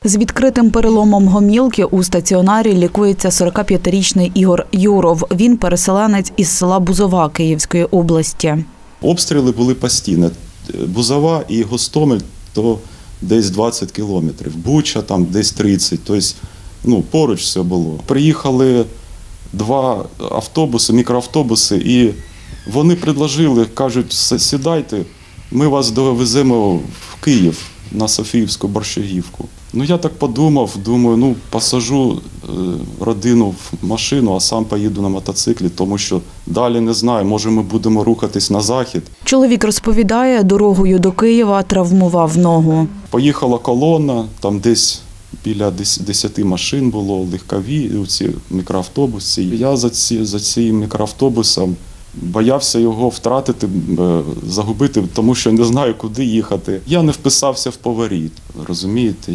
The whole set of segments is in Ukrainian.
З відкритим переломом гомілки у стаціонарі лікується 45-річний Ігор Юров. Він переселенець із села Бузова Київської області. Обстріли були постійно. Бузова і Гостомель – то десь 20 кілометрів. Буча – там десь 30. Тобто, поруч все було. Приїхали 2 автобуси, мікроавтобуси, і вони предложили, кажуть, сідайте, ми вас довеземо в Київ на Софіївську Борщагівку. Я так подумав, думаю, посажу родину в машину, а сам поїду на мотоциклі, тому що далі не знаю, може ми будемо рухатись на захід. Чоловік розповідає, дорогою до Києва травмував ногу. Поїхала колона, там десь біля 10 машин було, легкові, ці мікроавтобуси. Я за цим мікроавтобусом боявся його втратити, загубити, тому що не знаю, куди їхати. Я не вписався в поворіт, розумієте?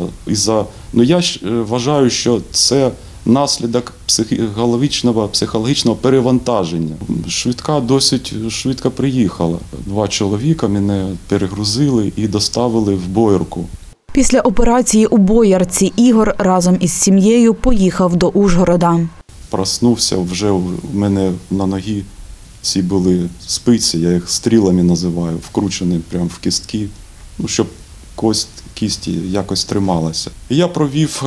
Я вважаю, що це наслідок психологічного перевантаження. Швидка досить швидко приїхала. 2 чоловіка мене перегрузили і доставили в Боярку. Після операції у Боярці Ігор разом із сім'єю поїхав до Ужгорода. Проснувся, вже в мене на ногі ці були спиці, я їх стрілами називаю, вкручені прямо в кістки, щоб кісті якось трималася. Я провів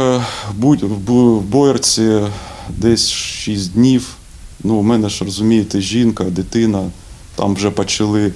в Боярці десь 6 днів. У мене ж, розумієте, жінка, дитина, там вже почали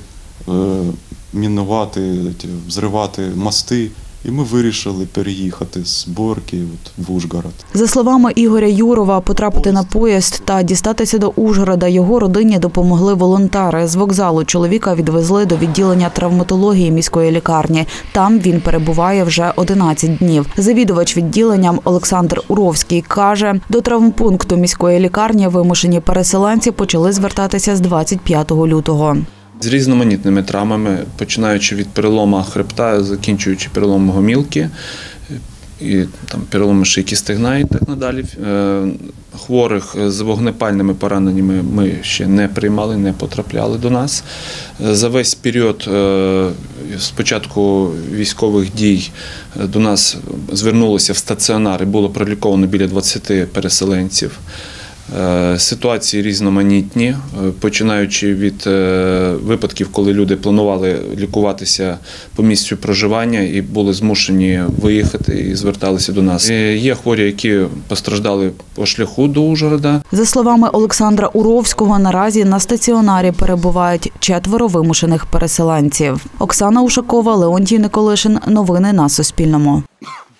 мінувати, взривати мости. І ми вирішили переїхати з Боярки в Ужгород. За словами Ігоря Юрова, потрапити на поїзд та дістатися до Ужгорода його родині допомогли волонтери. З вокзалу чоловіка відвезли до відділення травматології міської лікарні. Там він перебуває вже 11 днів. Завідувач відділенням Олександр Уровський каже, до травмпункту міської лікарні вимушені переселенці почали звертатися з 25 лютого. З різноманітними травмами, починаючи від перелому хребта, закінчуючи переломом гомілки, і перелому шийки стегна і так надалі. Хворих з вогнепальними пораненнями ми ще не приймали, не потрапляли до нас. За весь період з початку військових дій до нас звернулося в стаціонар і було проліковано біля 20 переселенців. Ситуації різноманітні, починаючи від випадків, коли люди планували лікуватися по місцю проживання і були змушені виїхати і зверталися до нас. Є хворі, які постраждали по шляху до Ужгорода. За словами Олександра Уровського, наразі на стаціонарі перебувають 4 вимушених переселенців. Оксана Ушакова, Леонтій Николишин. Новини на Суспільному.